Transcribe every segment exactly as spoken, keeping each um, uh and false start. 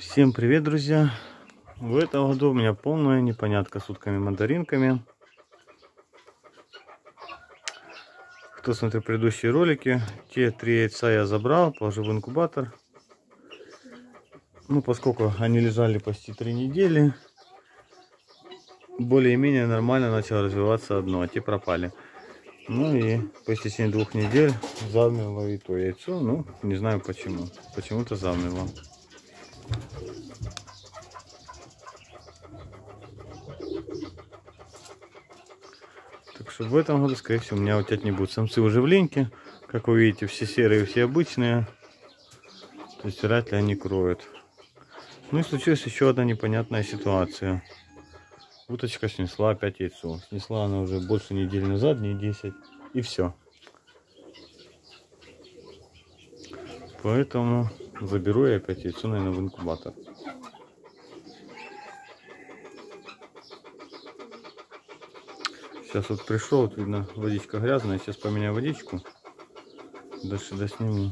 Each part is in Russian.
Всем привет, друзья! В этом году у меня полная непонятка с утками-мандаринками. Кто смотрел предыдущие ролики, те три яйца я забрал, положил в инкубатор. Ну, поскольку они лежали почти три недели, более-менее нормально начало развиваться одно, а те пропали. Ну и по истечении двух недель замерло и то яйцо. Ну, не знаю почему. Почему-то замерло. Так что в этом году, скорее всего, у меня утят не будут. Самцы уже в линьке. Как вы видите, все серые, все обычные. То есть вряд ли они кроют. Ну и случилась еще одна непонятная ситуация. Уточка снесла опять яйцо. Снесла она уже больше недели назад, дней десять. И все. Поэтому заберу я опять яйцо, наверное, в инкубатор. Сейчас вот пришел, вот видно, водичка грязная. Сейчас поменяю водичку. Дальше досниму.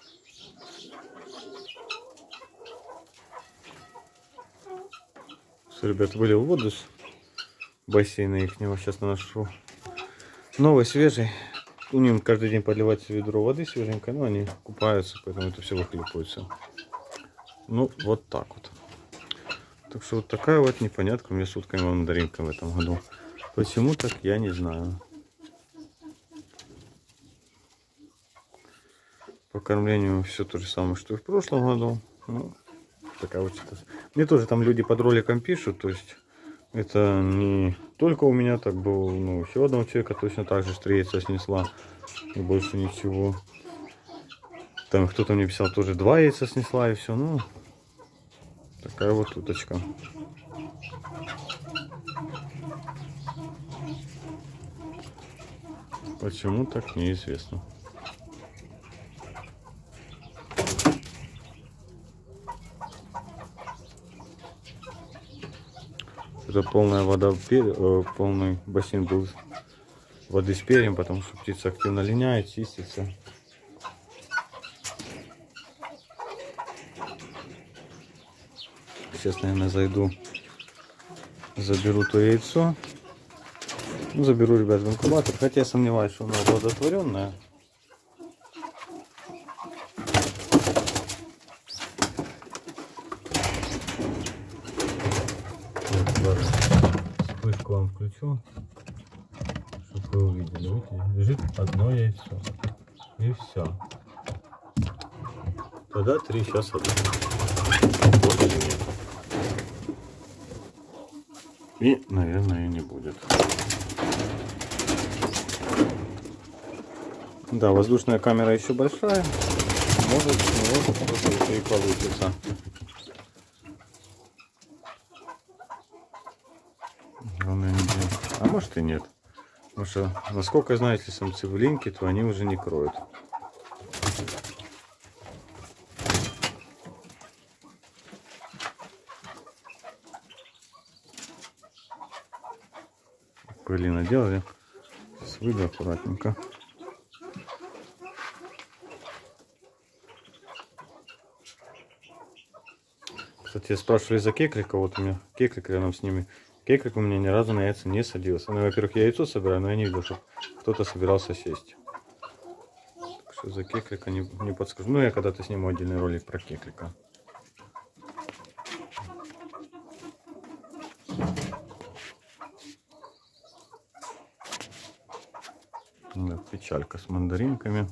Все, ребят, вылил воду с бассейна ихнего. Сейчас наношу новый, свежий. У них каждый день подливается ведро воды свеженькой, но они купаются, поэтому это все выхлепывается. Ну, вот так вот. Так что вот такая вот непонятка у меня с утками мандаринками в этом году. Почему так, я не знаю. По кормлению все то же самое, что и в прошлом году. Ну, такая вот ситуация. Мне тоже там люди под роликом пишут, то есть это не только у меня так было, ну, еще одного человека точно так же три яйца снесла и больше ничего. Там кто-то мне писал, тоже два яйца снесла и все. Ну, такая вот уточка. Почему так, неизвестно. Это полная вода, полный бассейн был воды с перьем, потому что птица активно линяет, чистится. Сейчас, наверное, зайду, заберу то яйцо. Ну, заберу, ребят, в инкубатор, хотя я сомневаюсь, что оно оплодотворенное. Вспышку вам включу, чтобы вы увидели. Видите, лежит одно яйцо. И все. Тогда три, сейчас одно. И, наверное, и не будет. Да, воздушная камера еще большая. Может, может что-то и получится. А может и нет. Потому что, насколько я знаю, если самцы в линьке, то они уже не кроют. Пыли наделали. Сейчас выйду аккуратненько. Кстати, спрашивали за кеклика. Вот у меня кеклик рядом с ними. Кеклик у меня ни разу на яйца не садился. Ну, во-первых, я яйцо собираю, но я не видел, что кто-то собирался сесть. Так что за кеклика не, не подскажу. Ну, я когда-то сниму отдельный ролик про кеклика. Да, печалька с мандаринками.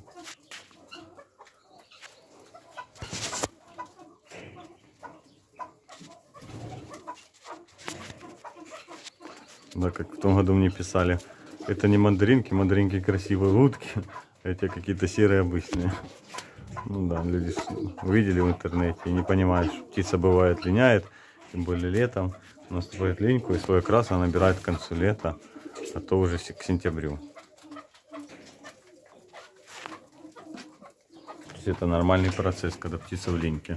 Да, как в том году мне писали, это не мандаринки, мандаринки красивые утки, эти какие-то серые обычные. Ну да, люди увидели в интернете и не понимают, что птица бывает линяет, тем более летом. Наступает линьку и свой окрас она набирает к концу лета, а то уже к сентябрю. То есть это нормальный процесс, когда птица в линьке.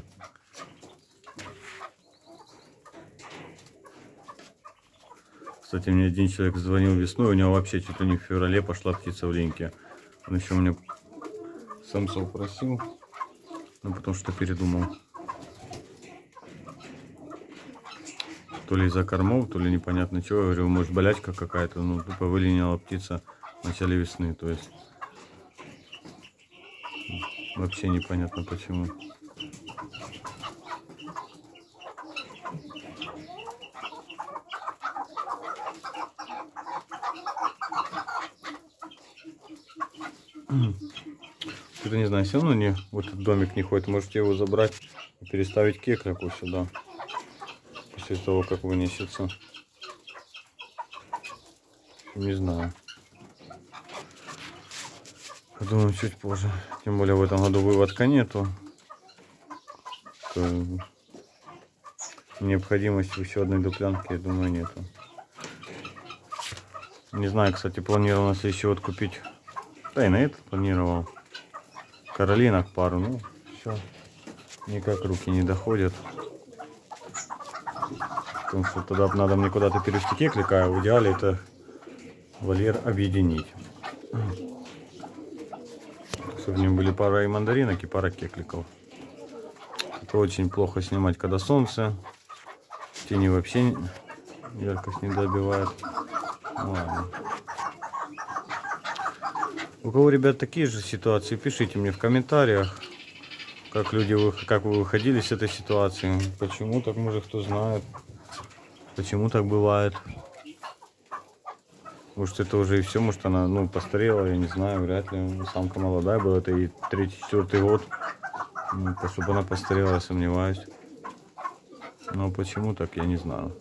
Кстати, мне один человек звонил весной, у него вообще чуть ли не в феврале пошла птица в линьке. Он еще мне самцов просил, но потом что передумал. То ли из-за кормов, то ли непонятно чего. Я говорю, может болячка какая-то. Ну, тупо вылиняла птица в начале весны. То есть вообще непонятно почему. Это не знаю, все равно не, вот этот домик не ходит. Можете его забрать и переставить кекляку сюда. После того, как вынесется. Не знаю. Подумаем чуть позже. Тем более в этом году выводка нету. То необходимости в еще одной дуплянке, я думаю, нету. Не знаю, кстати, планировал на следующий год купить. Да и на это планировал. Каролинок пару, ну все. Никак руки не доходят. Потому что тогда надо мне куда-то перевести кеклика, а в идеале это вольер объединить. Чтобы в нем были пара и мандаринок, и пара кекликов. Это очень плохо снимать, когда солнце. Тени вообще яркость не добивает. Ну, ладно. У кого, ребят, такие же ситуации, пишите мне в комментариях, как люди, как вы выходили с этой ситуации. Почему так, может, кто знает. Почему так бывает. Может, это уже и все, может, она, ну, постарела, я не знаю, вряд ли. Самка молодая была, это и третий, четвертый год. Ну, чтобы она постарела, я сомневаюсь. Но почему так, я не знаю.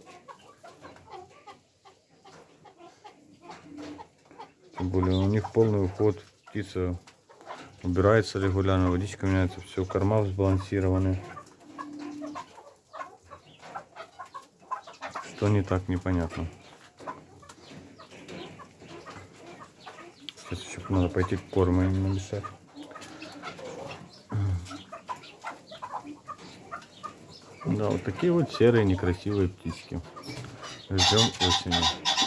Тем более у них полный уход, птица убирается регулярно, водичка меняется, все, корма сбалансированы. Что не так, непонятно. Сейчас еще надо пойти корма им намешать. Да, вот такие вот серые некрасивые птички. Ждем осени.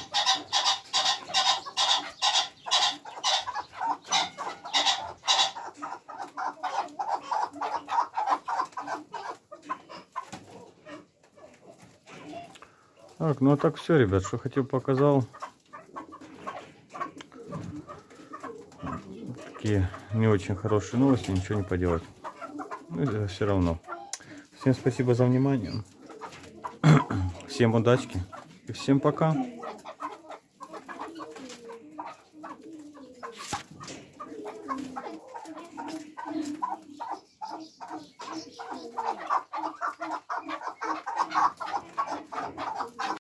Так, ну а так все, ребят, что хотел, показал. Такие не очень хорошие новости, ничего не поделать. Но все равно. Всем спасибо за внимание. Всем удачки и всем пока.